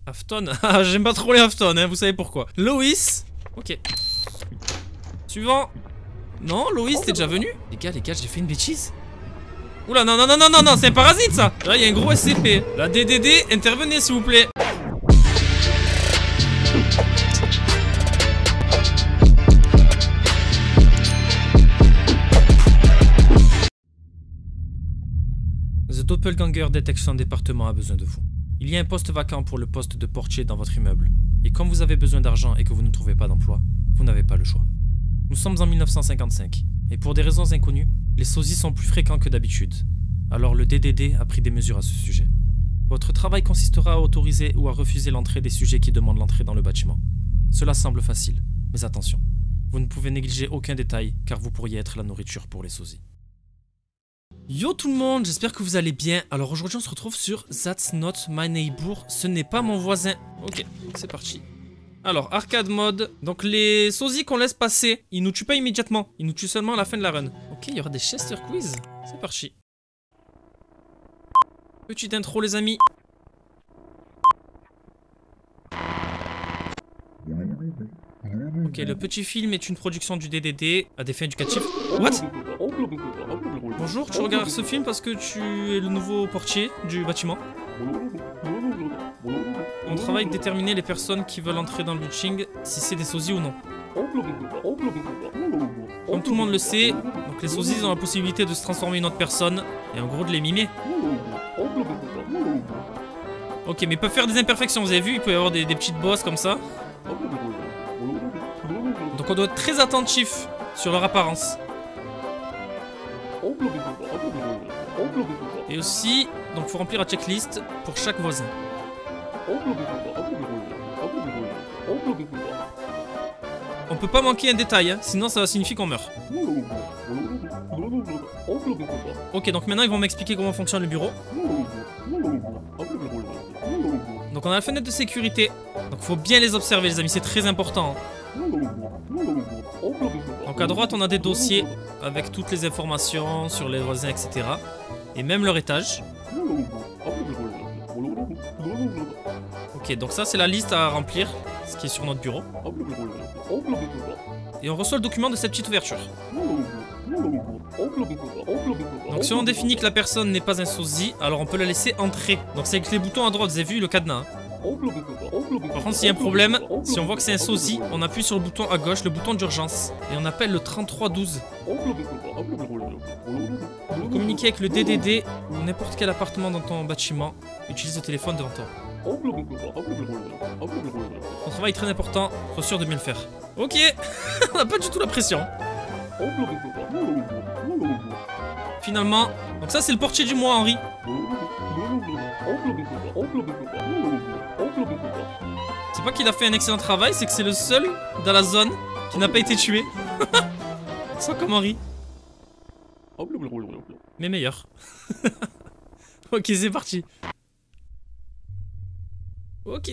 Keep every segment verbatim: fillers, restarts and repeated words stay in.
Afton. Ah, j'aime pas trop les Afton, hein, vous savez pourquoi. Loïs. Ok. Suivant. Non, Loïs, t'es déjà venu? Les gars, les gars, j'ai fait une bêtise. Oula, non, non, non, non, non, non, c'est un parasite ça. Là, il y a un gros S C P. La D D D, intervenez s'il vous plaît. The Doppelganger Detection Département a besoin de vous. Il y a un poste vacant pour le poste de portier dans votre immeuble. Et comme vous avez besoin d'argent et que vous ne trouvez pas d'emploi, vous n'avez pas le choix. Nous sommes en mille neuf cent cinquante-cinq, et pour des raisons inconnues, les sosies sont plus fréquents que d'habitude. Alors le D D D a pris des mesures à ce sujet. Votre travail consistera à autoriser ou à refuser l'entrée des sujets qui demandent l'entrée dans le bâtiment. Cela semble facile, mais attention, vous ne pouvez négliger aucun détail car vous pourriez être la nourriture pour les sosies. Yo tout le monde, j'espère que vous allez bien. Alors aujourd'hui on se retrouve sur That's Not My Neighbor, ce n'est pas mon voisin. Ok, c'est parti. Alors, arcade mode. Donc les sosies qu'on laisse passer, ils nous tuent pas immédiatement. Ils nous tuent seulement à la fin de la run. Ok, il y aura des Chester Quiz. C'est parti. Petite intro les amis. Ok, le petit film est une production du D D D à des fins éducatives. What? Bonjour, tu regardes ce film parce que tu es le nouveau portier du bâtiment. Mon travail est de déterminer les personnes qui veulent entrer dans le butching, si c'est des sosies ou non. Comme tout le monde le sait, donc les sosies ont la possibilité de se transformer en une autre personne, et en gros de les mimer. Ok, mais ils peuvent faire des imperfections, vous avez vu, il peut y avoir des, des petites bosses comme ça. Donc on doit être très attentif sur leur apparence. Et aussi, donc faut remplir la checklist pour chaque voisin. On peut pas manquer un détail, hein, sinon ça signifie qu'on meurt. Ok, donc maintenant ils vont m'expliquer comment fonctionne le bureau. Donc on a la fenêtre de sécurité. Donc faut bien les observer les amis, c'est très important. Donc à droite on a des dossiers avec toutes les informations sur les voisins, et cetera. Et même leur étage. Ok, donc ça c'est la liste à remplir, ce qui est sur notre bureau. Et on reçoit le document de cette petite ouverture. Donc si on définit que la personne n'est pas un sosie, alors on peut la laisser entrer. Donc c'est avec les boutons à droite, vous avez vu le cadenas, hein. Par contre s'il y a un problème, si on voit que c'est un sosie, on appuie sur le bouton à gauche, le bouton d'urgence. Et on appelle le trente-trois douze. Pour communiquer avec le D D D ou n'importe quel appartement dans ton bâtiment, utilise le téléphone devant toi. Ton travail est très important, sois sûr de bien le faire. Ok. On n'a pas du tout la pression. Finalement, donc ça c'est le portier du mois Henri. C'est pas qu'il a fait un excellent travail, c'est que c'est le seul dans la zone qui n'a pas été tué. Sans comme Henri. Mais meilleur. Ok, c'est parti. Ok.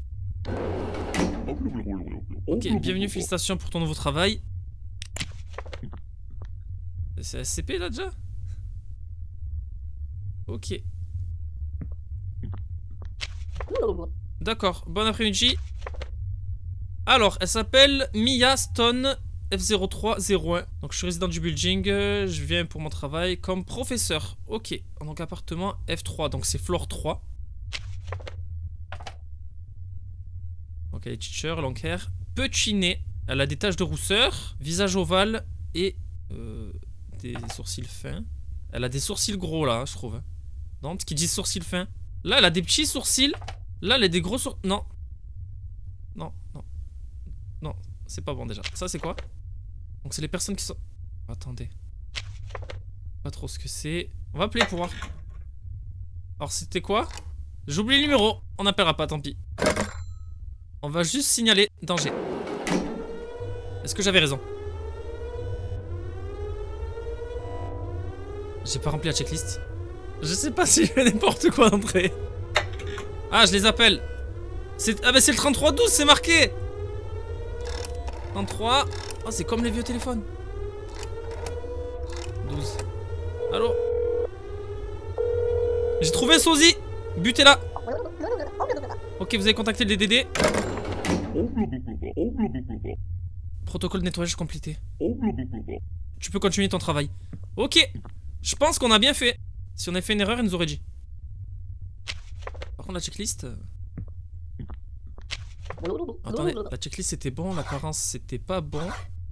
Ok, bienvenue, félicitations pour ton nouveau travail. C'est S C P là déjà? Ok. D'accord, bon après-midi. Alors, elle s'appelle Mia Stone F zéro trois zéro un. Donc je suis résident du building, euh, je viens pour mon travail comme professeur. Ok, donc appartement F trois, donc c'est floor trois. Donc elle est teacher, long hair, petit nez. Elle a des taches de rousseur, visage ovale et euh, des sourcils fins. Elle a des sourcils gros là, je trouve. Non, ce qui dit sourcils fins. Là, elle a des petits sourcils. Là, elle a des gros sourcils. Non. Non, non. Non, c'est pas bon déjà. Ça, c'est quoi? Donc, c'est les personnes qui sont... Attendez. Pas trop ce que c'est. On va appeler pour voir. Alors, c'était quoi? J'ai oublié le numéro. On n'appellera pas, tant pis. On va juste signaler danger. Est-ce que j'avais raison? J'ai pas rempli la checklist. Je sais pas si je fais n'importe quoi d'entrée. Ah, je les appelle. Ah bah c'est le trente-trois douze, c'est marqué. trente-trois. Oh, c'est comme les vieux téléphones. douze. Allô? J'ai trouvé un sosie. Butez-la. Ok, vous avez contacté le D D D. Protocole de nettoyage complété. Tu peux continuer ton travail. Ok, je pense qu'on a bien fait. Si on avait fait une erreur, il nous aurait dit. Par contre, la checklist... Attendez, la checklist c'était bon, l'apparence c'était pas bon.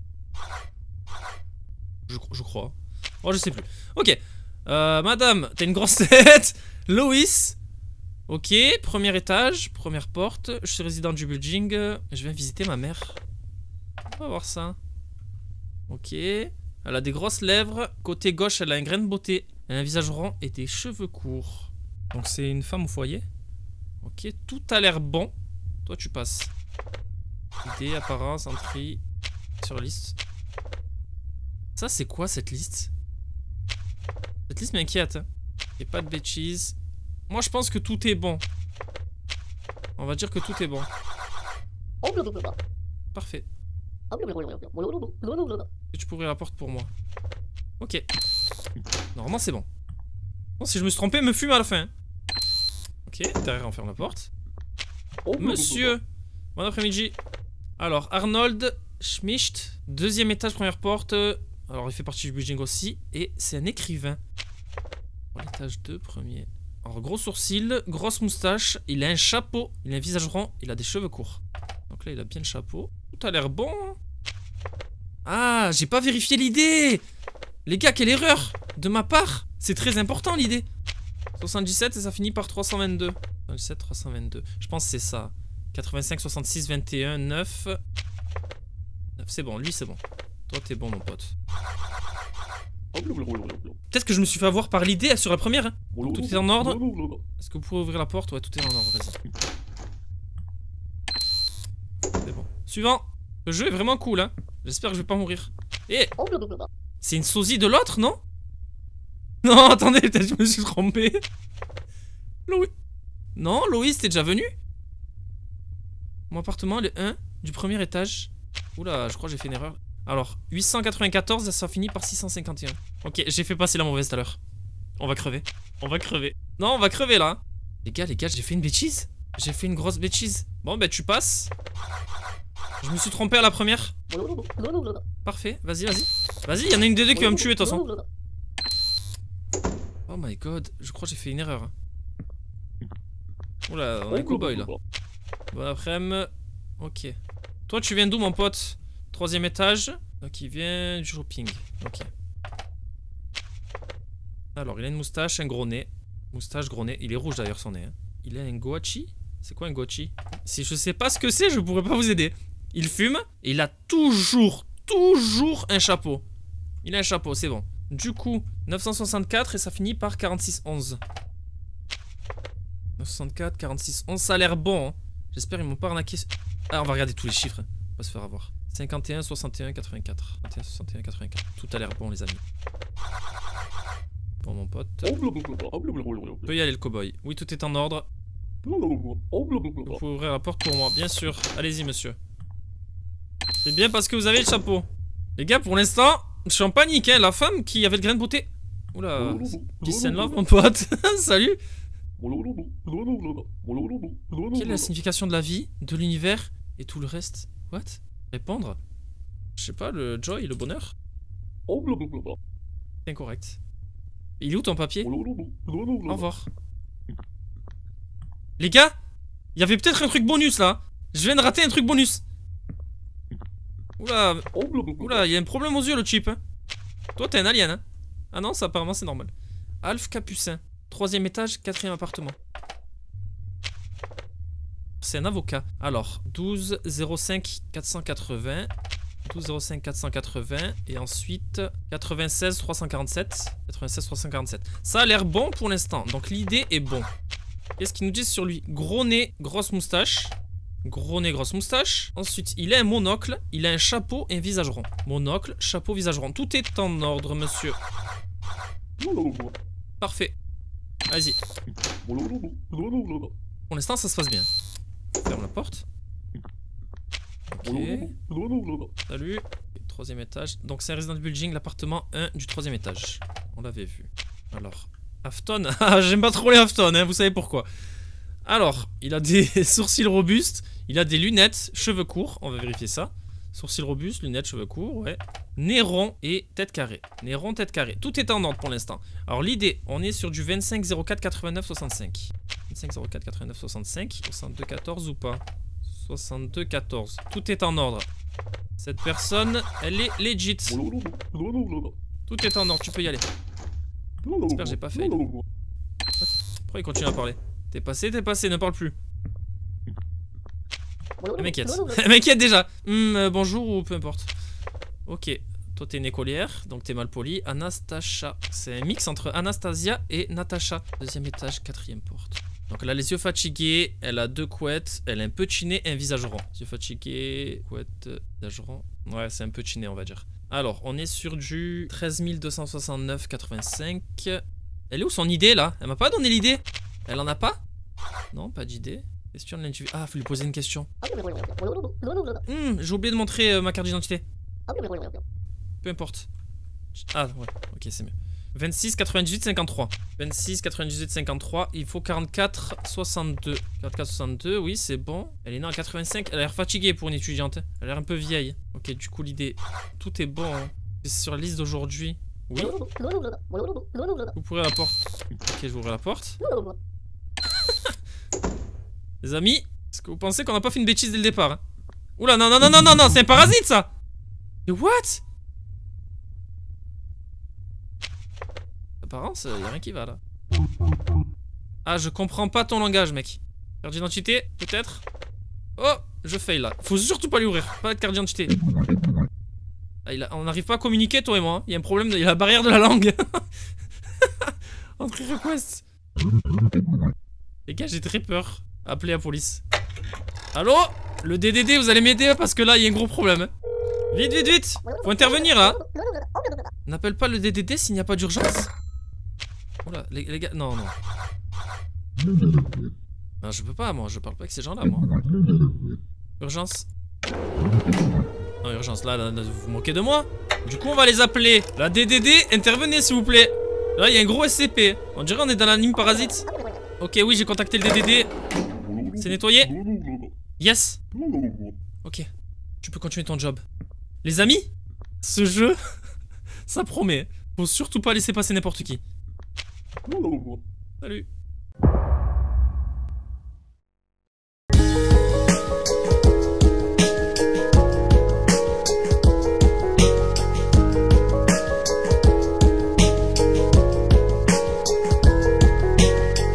Je, je crois. Oh, je sais plus. Ok. Euh, madame, t'as une grosse tête. Loïs. Ok, premier étage, première porte. Je suis résident du building. Je viens visiter ma mère. On va voir ça. Ok. Elle a des grosses lèvres. Côté gauche, elle a un grain de beauté. Elle a un visage rond et des cheveux courts. Donc c'est une femme au foyer. Ok, tout a l'air bon. Toi, tu passes. Idée, apparence, entrée. Sur liste. Ça, c'est quoi cette liste? Cette liste m'inquiète. Hein. Et pas de bêtises. Moi, je pense que tout est bon. On va dire que tout est bon. Parfait. Et tu peux ouvrir la porte pour moi. Ok. Normalement, c'est bon. Bon, si je me suis trompé, me fume à la fin. Hein. Ok, derrière, on ferme la porte. Monsieur, bon après-midi. Alors, Arnold Schmicht, deuxième étage, première porte. Alors, il fait partie du building aussi. Et c'est un écrivain. L'étage deux, premier. Alors, gros sourcils, grosse moustache. Il a un chapeau. Il a un visage rond. Il a des cheveux courts. Donc là, il a bien le chapeau. Tout a l'air bon. Ah, j'ai pas vérifié l'idée. Les gars, quelle erreur de ma part. C'est très important l'idée. soixante-dix-sept et ça finit par trois cent vingt-deux. soixante-dix-sept, trois cent vingt-deux. Je pense que c'est ça. quatre-vingt-cinq, soixante-six, vingt et un, neuf. neuf, c'est bon, lui c'est bon. Toi t'es bon mon pote. Peut-être que je me suis fait avoir par l'idée sur la première. Hein. Tout est en ordre. Est-ce que vous pouvez ouvrir la porte? Ouais, tout est en ordre, vas-y. C'est bon. Suivant. Le jeu est vraiment cool, hein. J'espère que je vais pas mourir. Et c'est une sosie de l'autre, non? Non, attendez, peut-être que je me suis trompé. Louis. Non, Loïs, t'es déjà venu? Mon appartement, le un du premier étage. Oula, je crois que j'ai fait une erreur. Alors, huit cent quatre-vingt-quatorze, ça finit par six cent cinquante et un. Ok, j'ai fait passer la mauvaise tout à l'heure. On va crever. On va crever. Non, on va crever là. Les gars, les gars, j'ai fait une bêtise. J'ai fait une grosse bêtise. Bon, bah tu passes. Je me suis trompé à la première. Parfait, vas-y, vas-y. Vas-y, il y en a une des deux qui va me tuer de toute façon. Oh my god, je crois que j'ai fait une erreur. Oula, on a un cowboy là. Bon après-midi. Ok. Toi, tu viens d'où, mon pote? Troisième étage. Donc, il vient du shopping. Ok. Alors, il a une moustache, un gros nez. Moustache, gros nez. Il est rouge d'ailleurs, son nez. Hein. Il a un goachi. C'est quoi un goachi? Si je sais pas ce que c'est, je pourrais pas vous aider. Il fume et il a toujours, toujours un chapeau. Il a un chapeau, c'est bon. Du coup, neuf cent soixante-quatre et ça finit par quarante-six onze. neuf cent soixante-quatre, quarante-six onze, ça a l'air bon. Hein. J'espère qu'ils m'ont pas arnaqué. Ah, on va regarder tous les chiffres. On va se faire avoir. cinquante et un, soixante et un, quatre-vingt-quatre. cinquante et un, soixante et un, quatre-vingt-quatre. Tout a l'air bon, les amis. Bon, mon pote. On peut y aller, le cowboy. Oui, tout est en ordre. Vous pouvez ouvrir la porte pour moi, bien sûr. Allez-y, monsieur. C'est bien parce que vous avez le chapeau. Les gars, pour l'instant, je suis en panique, hein. La femme qui avait le grain de beauté. Oula, peace and love, mon pote. Salut. Quelle est la signification de la vie, de l'univers et tout le reste? What? Répondre? Je sais pas, le joy, le bonheur? C'est incorrect. Il est où ton papier? Au revoir. Les gars, il y avait peut-être un truc bonus là. Je viens de rater un truc bonus. Oula, oula, il y a un problème aux yeux le chip. Hein. Toi t'es un alien hein. Ah non, ça apparemment c'est normal. Alf Capucin, troisième étage, quatrième appartement. C'est un avocat. Alors, douze zéro cinq quatre cent quatre-vingts. douze zéro cinq quatre cent quatre-vingts. Et ensuite, quatre-vingt-seize trois cent quarante-sept. quatre-vingt-seize trois cent quarante-sept. Ça a l'air bon pour l'instant. Donc l'idée est bon. Qu'est-ce qu'ils nous disent sur lui? Gros nez, grosse moustache. Gros nez, grosse moustache. Ensuite, il a un monocle, il a un chapeau et un visage rond. Monocle, chapeau, visage rond. Tout est en ordre, monsieur. Parfait. Vas-y. Pour l'instant, ça se passe bien. Ferme la porte. Ok. Salut. Troisième étage. Donc, c'est un résident du building, l'appartement un du troisième étage. On l'avait vu. Alors, Afton. Ah, j'aime pas trop les Afton, hein, vous savez pourquoi. Alors, il a des sourcils robustes, il a des lunettes, cheveux courts, on va vérifier ça. Sourcils robustes, lunettes, cheveux courts, ouais. Nez rond et tête carrée. Nez rond, tête carrée. Tout est en ordre pour l'instant. Alors l'idée, on est sur du vingt-cinq zéro quatre quatre-vingt-neuf soixante-cinq. vingt-cinq zéro quatre quatre-vingt-neuf soixante-cinq. soixante-deux quatorze ou pas? soixante-deux quatorze. Tout est en ordre. Cette personne, elle est legit. Tout est en ordre, tu peux y aller. J'espère que j'ai pas fait. Pourquoi il continue à parler? T'es passé, t'es passé, ne parle plus. Elle m'inquiète. Elle m'inquiète déjà. Hum, euh, bonjour ou peu importe. Ok. Toi t'es une écolière, donc t'es mal poli. Anastasia. C'est un mix entre Anastasia et Natacha. Deuxième étage, quatrième porte. Donc elle a les yeux fatigués, elle a deux couettes, elle a un petit nez et un visage rond. Yeux fatigués, couette, visage rond. Ouais, c'est un petit nez on va dire. Alors, on est sur du treize mille deux cent soixante-neuf quatre-vingt-cinq. Elle est où son idée là? Elle m'a pas donné l'idée. Elle en a pas? Non, pas d'idée. Question de l'individu. Ah, faut lui poser une question. Hum, j'ai oublié de montrer euh, ma carte d'identité. Peu importe. Ah, ouais, ok, c'est mieux. vingt-six quatre-vingt-dix-huit cinquante-trois. vingt-six quatre-vingt-dix-huit cinquante-trois. Il faut quarante-quatre soixante-deux. quarante-quatre soixante-deux, oui, c'est bon. Elle est née en quatre-vingt-cinq. Elle a l'air fatiguée pour une étudiante. Elle a l'air un peu vieille. Ok, du coup, l'idée. Tout est bon. Hein. C'est sur la liste d'aujourd'hui. Oui. Vous pourrez la porte. Ok, je vous ouvre la porte. Les amis, est-ce que vous pensez qu'on n'a pas fait une bêtise dès le départ hein? Oula, non, non, non, non, non, non, c'est un parasite ça! Mais what? Apparence, y a rien qui va là. Ah, je comprends pas ton langage, mec. Carte d'identité, peut-être? Oh, je fail là. Faut surtout pas lui ouvrir. Pas de carte d'identité. Ah, il a... On n'arrive pas à communiquer, toi et moi. Il y a un problème, de... il y a la barrière de la langue. Entrée request. Les gars, j'ai très peur. Appelez la police. Allô? Le D D D, vous allez m'aider parce que là, il y a un gros problème. Hein. Vite, vite, vite. Faut intervenir là. N'appelle pas le D D D s'il n'y a pas d'urgence. Oula, les, les gars, non, non. Non, je peux pas, moi, je parle pas avec ces gens-là, moi. Urgence. Non, urgence, là, là, là, vous vous moquez de moi. Du coup, on va les appeler. La D D D, intervenez, s'il vous plaît. Là, il y a un gros S C P. On dirait on est dans l'anime parasite. Ok, oui, j'ai contacté le D D D. C'est nettoyé? Yes. Ok, tu peux continuer ton job. Les amis, ce jeu, ça promet. Faut surtout pas laisser passer n'importe qui. Salut.